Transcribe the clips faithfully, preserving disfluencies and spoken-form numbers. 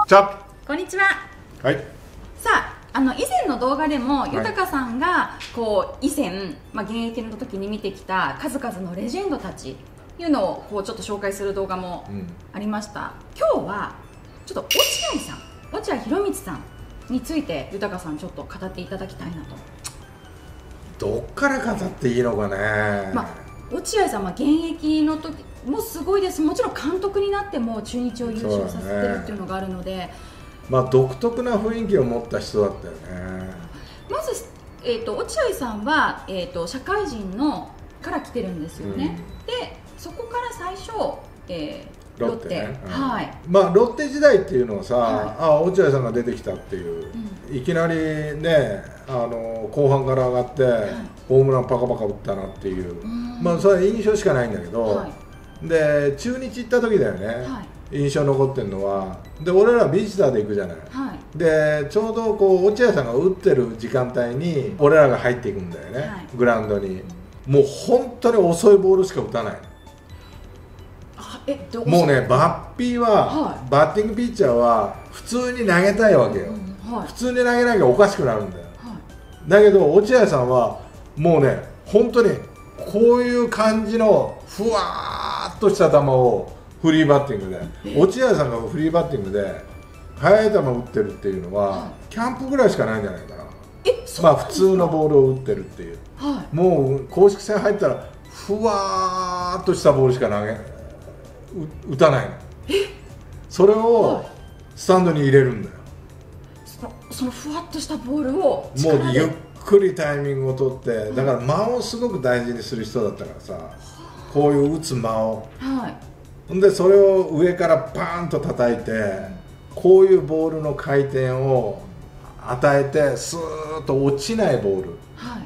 チャッこんにちは。 はい。 さあ、あの以前の動画でも、はい、豊さんがこう以前、まあ、現役の時に見てきた数々のレジェンドたちいうのをこうちょっと紹介する動画もありました、うん、今日はちょっと落合さん、落合博満さんについて豊さんちょっと語っていただきたいなと。 どっから語っていいのかね。 まあ、落合さんは現役の時もすごいです。もちろん監督になっても中日を優勝させてるっていうのがあるので、 まあ独特な雰囲気を持った人だったよね。 まず、えー、と落合さんは、えー、と社会人のから来てるんですよね、うん、でそこから最初、えー、ロッテ、ね、うん、はい、 まあロッテ時代っていうのはさ、はい、あ落合さんが出てきたっていう、うん、いきなりねあの後半から上がって、はい、ホームランパカパカ打ったなっていう、うん、まあそれは印象しかないんだけど、はい、で中日行った時だよね、はい、印象残ってるのは、で俺らビジターで行くじゃない、はい、でちょうどこう落合さんが打ってる時間帯に俺らが入っていくんだよね、はい、グラウンドに。もう本当に遅いボールしか打たない。 あえどもうねバッピーは、はい、バッティングピッチャーは普通に投げたいわけよ、うんはい、普通に投げなきゃおかしくなるんだよ、はい、だけど落合さんはもうね本当にこういう感じのふわーっとした球をフリーバッティングで、落合さんがフリーバッティングで速い球を打ってるっていうのは、はい、キャンプぐらいしかないんじゃないかな。 えまあ普通のボールを打ってるっていう、はい、もう公式戦入ったらふわーっとしたボールしか投げ打たないの。それをスタンドに入れるんだよ。 その、そのふわっとしたボールをもうゆっくりタイミングを取って、だから間をすごく大事にする人だったからさ、こういう打つ間を、はい、でそれを上からパーンと叩いて、こういうボールの回転を与えてスーッと落ちないボール、はい、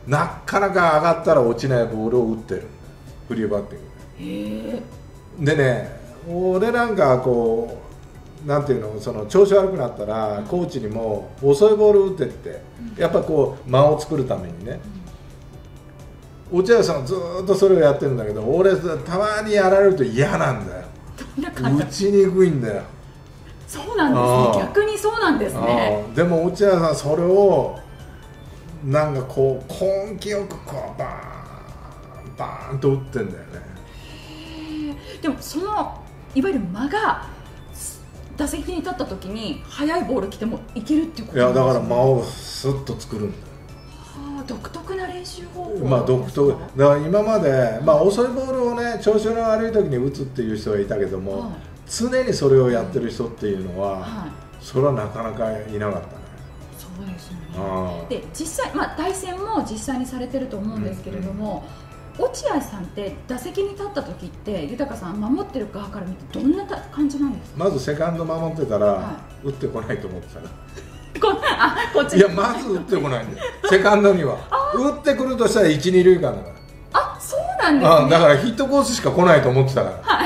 なかなか上がったら落ちないボールを打ってるんだよ、フリーバッティングで。へでね、俺なんかこうなんていうの、その調子悪くなったらコーチにも遅いボール打ってって、やっぱこう間を作るためにね、うん、落合さんはずっとそれをやってるんだけど、俺たまにやられると嫌なんだよ。打ちにくいんだよ。 そうなんですね。逆にそうなんですね。 でも落合さんそれをなんかこう根気よくこうバーンバーンと打ってんだよね。 でもそのいわゆる間が打席に立った時に速いボール来てもいけるっていうことなんですね。 いやだから間をスッと作るんだよ。 はあ、独特な練習方法。 まあ独特だから今まで、まあ、遅いボールをね調子の悪い時に打つっていう人がいたけども、はい、常にそれをやってる人っていうのは、はい、それはなかなかいなかったね。 そうですよね。で実際、まあ、対戦も実際にされてると思うんですけれども、うんうん、落合さんって打席に立った時って豊さん守ってる側から見てどんな感じなんですか？ まずセカンド守ってたら、はい、打ってこないと思ってたらこあこっちいやまず打ってこないんだよセカンドには打ってくるとしたらいち、に塁間だから。 あ、そうなんですね。 あだからヒットコースしか来ないと思ってたから、はい、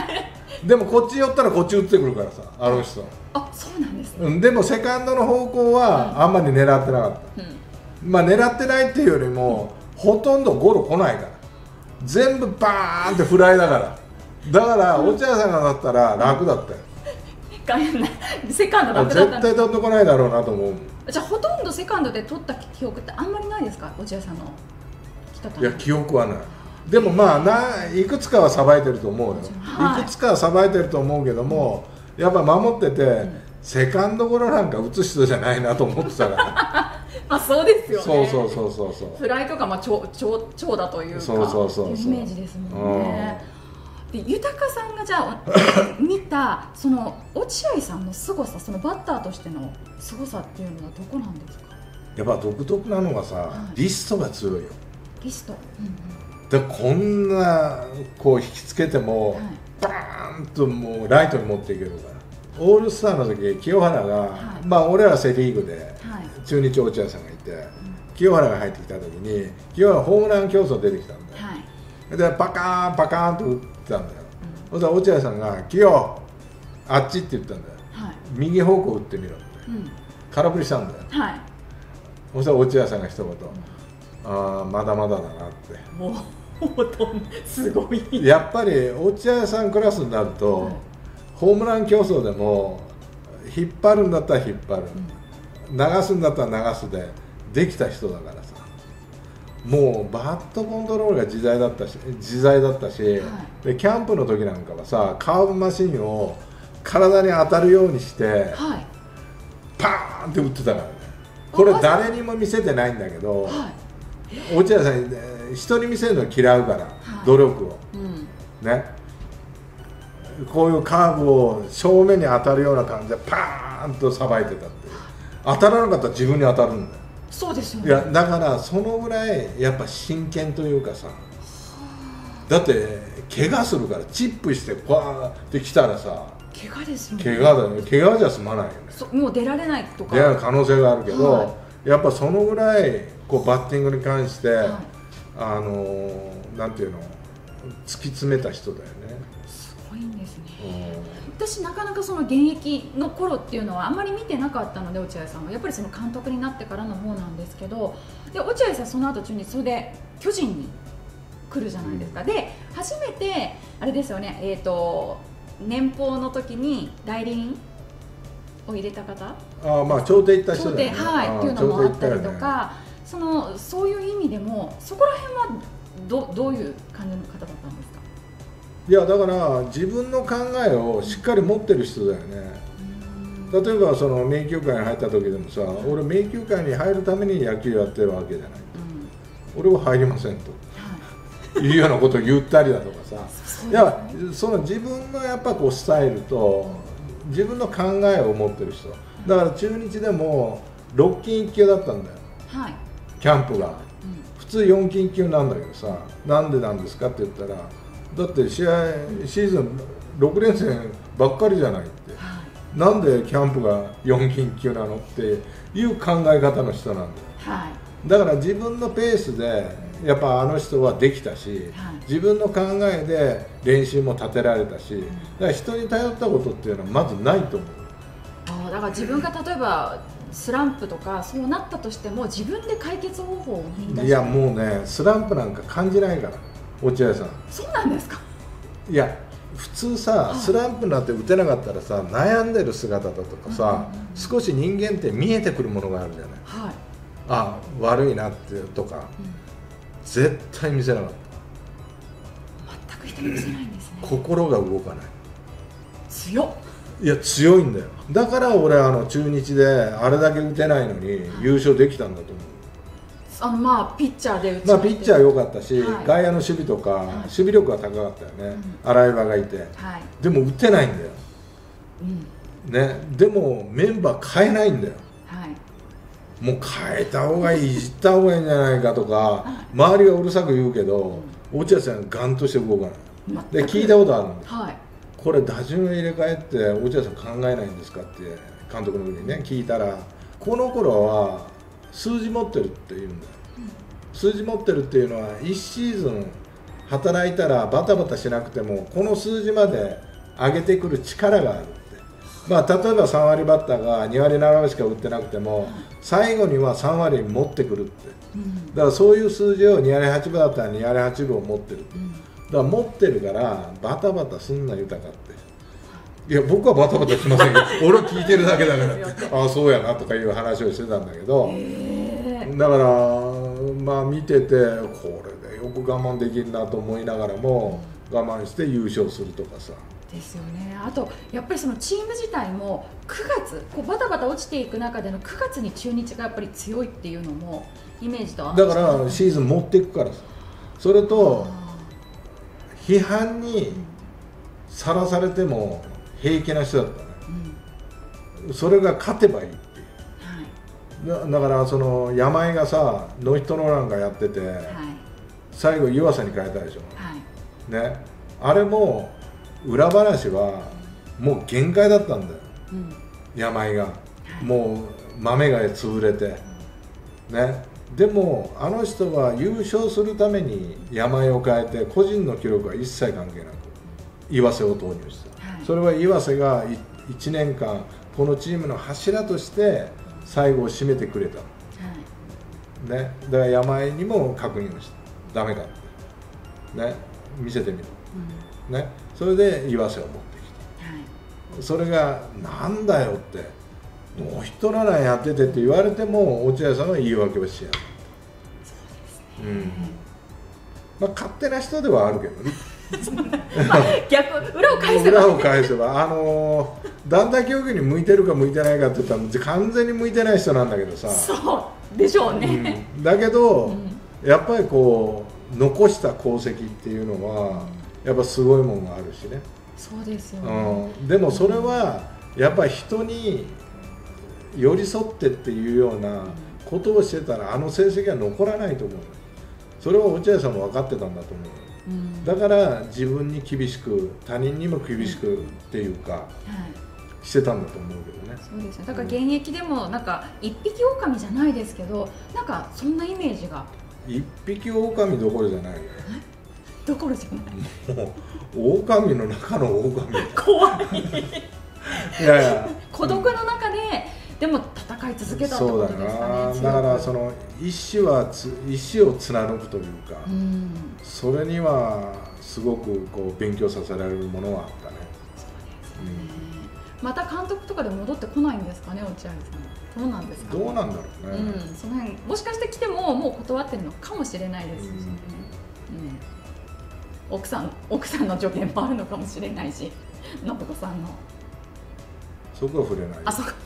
でもこっち寄ったらこっち打ってくるからさ、あの人。 あ、そうなんですね。 でもセカンドの方向はあんまり狙ってなかった、うん、まあ狙ってないっていうよりも、うん、ほとんどゴロ来ないから、全部バーンってフライだから、だから落合さんがだったら楽だったよ。 セカンド楽だったんです。 絶対取ってこないだろうなと思う。 じゃあほとんどセカンドで取った記憶ってあんまりないですか、落合さんの来た。 いや記憶はない。でもまあないくつかはさばいてると思うよ、はい、いくつかはさばいてると思うけども、うん、やっぱ守ってて、うん、セカンドゴロなんか打つ人じゃないなと思ってたからまあそうですよね。 そうそうそうそうそう、 フライとかまあ長長長だというか、そうそうそうそうイメージですもんね、うん、で豊さんがじゃあ見たその落合さんの凄さ、そのバッターとしての凄さっていうのはどこなんですか？ やっぱ独特なのがさ、はい、リストが強いよ。 リスト、うんうん、 でこんなこう引きつけても、はい、バーンともうライトに持っていけるから。オールスターの時清原が、はい、まあ俺らセ・リーグで、はい、中日落合さんがいて、うん、清原が入ってきた時に清原ホームラン競争出てきたんだよ、はい、でパカーンパカーンと打ってたんだよ、うん、そしたら落合さんが「清あっち」って言ったんだよ、はい、右方向打ってみろって、うん、空振りしたんだよ、はい、そしたら落合さんが一言、うん、ああまだまだだなって。 もうすごい。 やっぱり落合さんクラスになると、はい、ホームラン競争でも引っ張るんだったら引っ張る、うん、流すんだったら流すでできた人だからさ、もうバットコントロールが自在だったし自在だったし、はい、でキャンプの時なんかはさカーブマシンを体に当たるようにして、はい、パーンって打ってたからね。これ誰にも見せてないんだけど、はい、落合さん人に見せるの嫌うから、はい、努力を、うん、ね、こういうカーブを正面に当たるような感じでパーンとさばいてたって。当たらなかったら自分に当たるんだよ。 そうですよね。 いやだからそのぐらいやっぱ真剣というかさ、だって怪我するからチップしてパーってきたらさ怪我ですよね。 怪我だね。怪我じゃ済まないよね。 もう出られないとか出られる可能性があるけど、はい、やっぱそのぐらいこうバッティングに関して、はい、あのー、なんていうの突き詰めた人だよね。 すごいんですね。私なかなかその現役の頃っていうのはあんまり見てなかったので、落合さんはやっぱりその監督になってからの方なんですけど、で落合さんその後中日それで巨人に来るじゃないですか、うん、で初めてあれですよね、えーと年俸の時に代理人を入れた方、 ああまあ調停行った人だよね、 はい、っていうのもあったりとか、ね、そのそういう意味でもそこら辺は ど, どういう感じの方だったんですか？ いやだから自分の考えをしっかり持ってる人だよね。例えばその名球会に入った時でもさ、俺名球会に入るために野球やってるわけじゃない、うん、俺は入りませんと、はい、いうようなことを言ったりだとかさいやその自分のやっぱこうスタイルと自分の考えを持ってる人だから中日でもろっきんいっきゅうだったんだよ、はい、キャンプが、うん、普通よんきんいっきゅうなんだけどさ、なんでなんですかって言ったらだって試合シーズンろくれんせんばっかりじゃないって、はい、なんでキャンプがよんきんいっきゅうなのっていう考え方の人なんだよ、はい、だから自分のペースでやっぱあの人はできたし、はい、自分の考えで練習も立てられたし、うん、だから人に頼ったことっていうのはまずないと思う。 あだから自分が例えばスランプとかそうなったとしても自分で解決方法を見出して、 いやもうねスランプなんか感じないから落合さん。 そうなんですか？ いや普通さ、はい、スランプになって打てなかったらさ悩んでる姿だとかさ、うんうんうん、少し人間って見えてくるものがあるじゃない、はい、あ悪いなってとか、うん、絶対見せなかった。 全く人に見せないんですね。 心が動かない。 強っ。 いや強いんだよ。だから俺あの中日であれだけ打てないのに優勝できたんだと思う。 あのまあピッチャーで打ちまあピッチャー良かったし、はい、外野の守備とか、はい、守備力が高かったよね、うん、洗い場がいて、はい、でも打てないんだよ、うんね、でもメンバー変えないんだよ、はい、もう変えた方がいい、いじった方がいいんじゃないかとか周りがうるさく言うけど、うん、落合さんはガンとして動かない。で聞いたことあるんです、はい、これ打順を入れ替えって落合さん考えないんですかって監督の時にね聞いたら、この頃は数字持ってるって言うんだよ、うん、数字持ってるっていうのはいちシーズン働いたらバタバタしなくてもこの数字まで上げてくる力があるって、まあ、例えばさんわりバッターがにわりななわりしか打ってなくても最後にはさんわり持ってくるって、うん、だからそういう数字をにわりはちぶだったらにわりはちぶを持ってるって、うん、だから持ってるからバタバタすんな豊かって。いや僕はバタバタしませんよ俺は聞いてるだけだからああそうやなとかいう話をしてたんだけど、だからまあ見ててこれでよく我慢できるなと思いながらも我慢して優勝するとかさですよね。あとやっぱりそのチーム自体もくがつこうバタバタ落ちていく中でのくがつに中日がやっぱり強いっていうのもイメージと合わせて、 だからシーズン持っていくからさ、それと批判にさらされても平気な人だったね、うん、それが勝てばいいっていう、はい、だ, だからその山井がさノーヒットノーランがやってて、はい、最後湯浅に変えたでしょ、はいね、あれも裏話はもう限界だったんだよ、うん、山井が、はい、もう豆が潰れて、ね、でもあの人は優勝するために山井を変えて個人の記録は一切関係なく岩瀬を投入した、はい、それは岩瀬がいちねんかんこのチームの柱として最後を締めてくれた、はいね、だから山井にも確認をしたダメかって、ね、見せてみる、うんね、それで岩瀬を持ってきた、はい、 それがなんだよってノーヒットランナーやっててって言われても落合さんは言い訳をしやる。そうですね、うん、まあ勝手な人ではあるけどねまあ、逆裏を返せば、 裏を返せばあのー、団体競技に向いてるか向いてないかって言ったら完全に向いてない人なんだけどさ。 そうでしょうね、 うん、だけど、 うん、 やっぱりこう残した功績っていうのはやっぱすごいものがあるしね。 そうですよね、 うん、でもそれはやっぱり人に寄り添ってっていうようなことをしてたらあの成績は残らないと思う。それは落合さんも分かってたんだと思う。うん、だから自分に厳しく他人にも厳しくっていうか、うん、はい、してたんだと思うけどね。 そうですね。だから現役でもなんか一匹狼じゃないですけど、なんかそんなイメージが。 一匹狼どころじゃないよ。 どころじゃない。もう狼の中の狼。 怖い。 いやいや。 孤独の中ででも戦い続けたってことですかね。 そうだな。だからその意志はつ意志を貫くというか、うん、それにはすごくこう勉強させられるものはあったね。 そうですね。うん、また監督とかで戻ってこないんですかね、落合さん。どうなんですか、ね。 どうなんだろうね。 うん、その辺もしかして来てももう断ってるのかもしれないですし、ね。うんうん、奥さん奥さんの助言もあるのかもしれないし、信子さんの。 そこは触れない。 あ、そこ。